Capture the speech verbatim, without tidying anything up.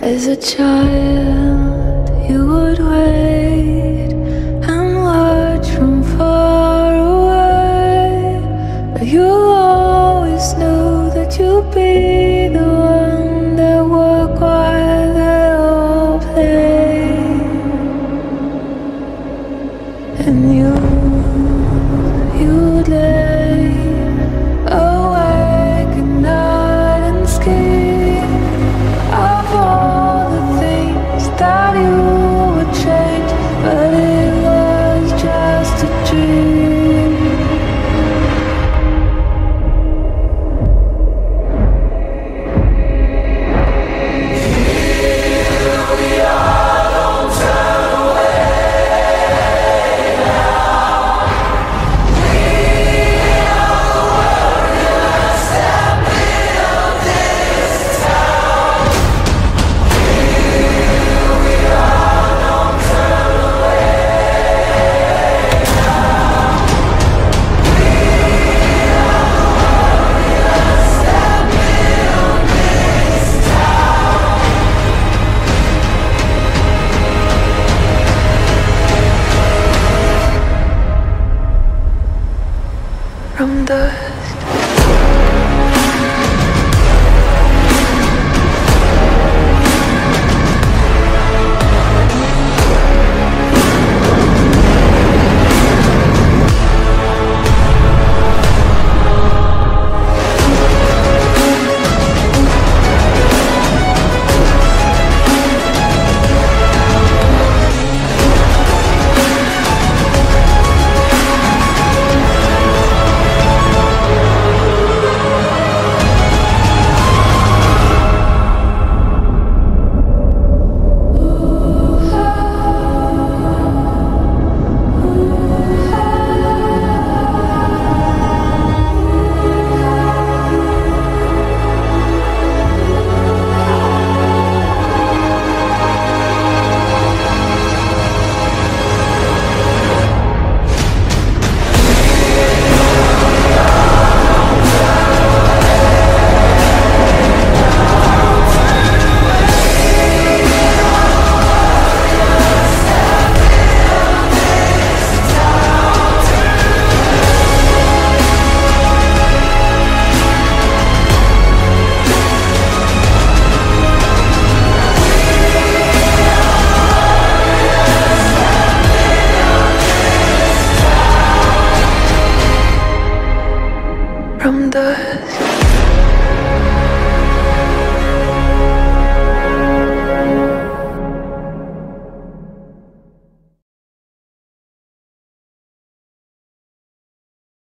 As a child, you would wait and watch from far away, but you always knew that you'd be the one that would while they all play. And you, you'd lay awake at night and scheme of all the things that you would change, but it was just a dream. Here we are, don't turn away now. We are the warriors that build this town. Here we are, don't turn away now. We are the warriors that build this town. From dust. From dust.